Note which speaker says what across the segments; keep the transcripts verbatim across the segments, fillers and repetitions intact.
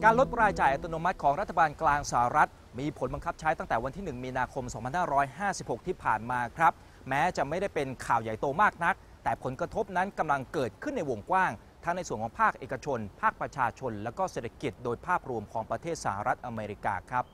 Speaker 1: การลดรายจ่ายอัตโนมัติของรัฐบาลกลางสหรัฐมีผลบังคับใช้ตั้งแต่วันที่หนึ่งมีนาคมสองพันห้าร้อยห้าสิบหกที่ผ่านมาครับแม้จะไม่ได้เป็นข่าวใหญ่โตมากนักแต่ผลกระทบนั้นกำลังเกิดขึ้นในวงกว้างทั้งในส่วนของภาคเอกชนภาคประชาชนและก็เศรษฐกิจโดยภาพรวมของประเทศสหรัฐอเมริกาครับ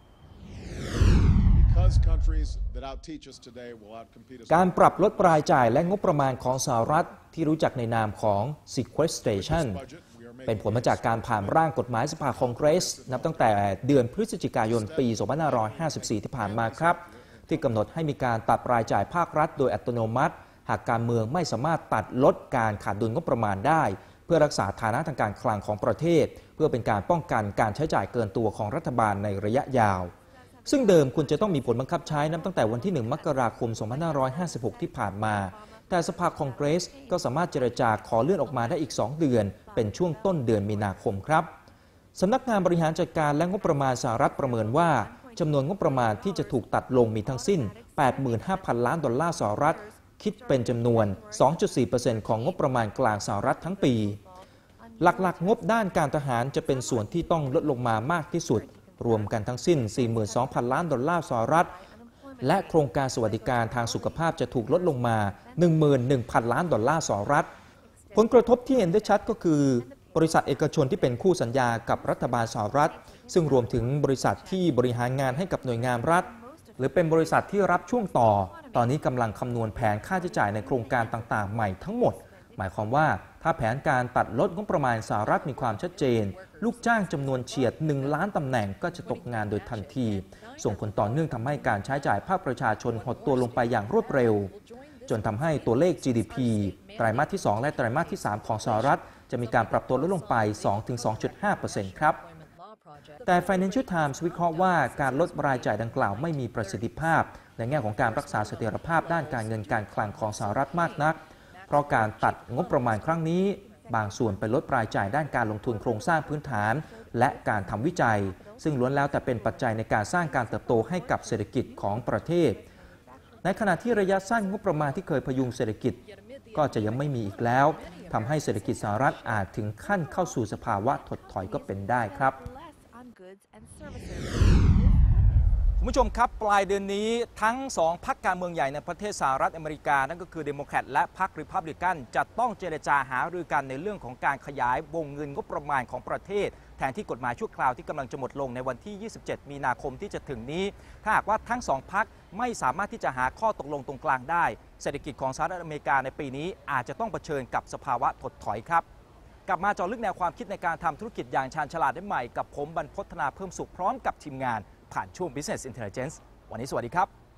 Speaker 1: การปรับลดรายจ่ายและงบประมาณของสหรัฐที่รู้จักในนามของ sequestration เป็นผลมาจากการผ่านร่างกฎหมายสภาคองเกรสนับตั้งแต่เดือนพฤศจิกายนปีสองพันห้าร้อยห้าสิบสี่ที่ผ่านมาครับที่กำหนดให้มีการตัดรายจ่ายภาครัฐโดยอัตโนมัติหากการเมืองไม่สามารถตัดลดการขาดดุลงบประมาณได้เพื่อรักษาฐานะทางการคลังของประเทศเพื่อเป็นการป้องกันการใช้จ่ายเกินตัวของรัฐบาลในระยะยาวซึ่งเดิมควรจะต้องมีผลบังคับใช้นับตั้งแต่วันที่หนึ่งมกราคมสองพันห้าร้อยห้าสิบหกที่ผ่านมาแต่สภาคองเกรสก็สามารถเจรจาขอเลื่อนออกมาได้อีกสองเดือนเป็นช่วงต้นเดือนมีนาคมครับสำนักงานบริหารจัดการและงบประมาณสหรัฐประเมินว่าจำนวนงบประมาณที่จะถูกตัดลงมีทั้งสิ้น แปดหมื่นห้าพัน ล้านดอลลาร์สหรัฐคิดเป็นจำนวน สองจุดสี่เปอร์เซ็นต์ ของงบประมาณกลางสหรัฐทั้งปีหลักๆงบด้านการทหารจะเป็นส่วนที่ต้องลดลงมามากที่สุดรวมกันทั้งสิ้น สี่หมื่นสองพัน ล้านดอลลาร์สหรัฐและโครงการสวัสดิการทางสุขภาพจะถูกลดลงมา หนึ่งหมื่นหนึ่งพัน ล้านดอลลาร์สหรัฐผลกระทบที่เห็นได้ชัดก็คือบริษัทเอกชนที่เป็นคู่สัญญากับรัฐบาลสหรัฐซึ่งรวมถึงบริษัทที่บริหารงานให้กับหน่วยงานรัฐหรือเป็นบริษัทที่รับช่วงต่อตอนนี้กำลังคำนวณแผนค่าใช้จ่ายในโครงการต่างๆใหม่ทั้งหมดหมายความว่าถ้าแผนการตัดลดงบประมาณสหรัฐมีความชัดเจนลูกจ้างจำนวนเฉียดหนึ่งล้านตำแหน่งก็จะตกงานโดยทันทีส่งผลต่อเนื่องทำให้การใช้จ่ายภาคประชาชนหดตัวลงไปอย่างรวดเร็วจนทำให้ตัวเลข จี ดี พี ไตรมาสที่สองและไตรมาสที่สามของสหรัฐจะมีการปรับตัวลดลงไป สองถึงสองจุดห้าเปอร์เซ็นต์ ครับแต่ Financial Times วิเคราะห์ว่าการลดรายจ่ายดังกล่าวไม่มีประสิทธิภาพในแง่ของการรักษาเสถียรภาพด้านการเงินการคลังของสหรัฐมากนักเพราะการตัดงบประมาณครั้งนี้บางส่วนไปลดรายจ่ายด้านการลงทุนโครงสร้างพื้นฐานและการทำวิจัยซึ่งล้วนแล้วแต่เป็นปัจจัยในการสร้างการเติบโตให้กับเศรษฐกิจของประเทศในขณะที่ระยะสั้นงบประมาณที่เคยพยุงเศรษฐกิจก็จะยังไม่มีอีกแล้วทำให้เศรษฐกิจสหรัฐอาจถึงขั้นเข้าสู่สภาวะถดถอยก็เป็นได้ครับคุณผู้ชมครับปลายเดือนนี้ทั้งสองพรรคการเมืองใหญ่ในประเทศสหรัฐอเมริกานั่นก็คือเดโมแครตและพรรครีพับลิกันจะต้องเจรจาหารือกันในเรื่องของการขยายวงเงินงบประมาณของประเทศแทนที่กฎหมายชั่วคราวที่กำลังจะหมดลงในวันที่ยี่สิบเจ็ดมีนาคมที่จะถึงนี้ถ้าหากว่าทั้งสองพรรคไม่สามารถที่จะหาข้อตกลงตรงกลางได้เศรษฐกิจของสหรัฐอเมริกาในปีนี้อาจจะต้องเผชิญกับสภาวะถดถอยครับกลับมาเจาะลึกแนวความคิดในการทำธุรกิจอย่างชาญฉลาดได้ใหม่กับผมบรรพต นาเพิ่มสุขพร้อมกับทีมงานผ่านช่วง Business Intelligence วันนี้สวัสดีครับ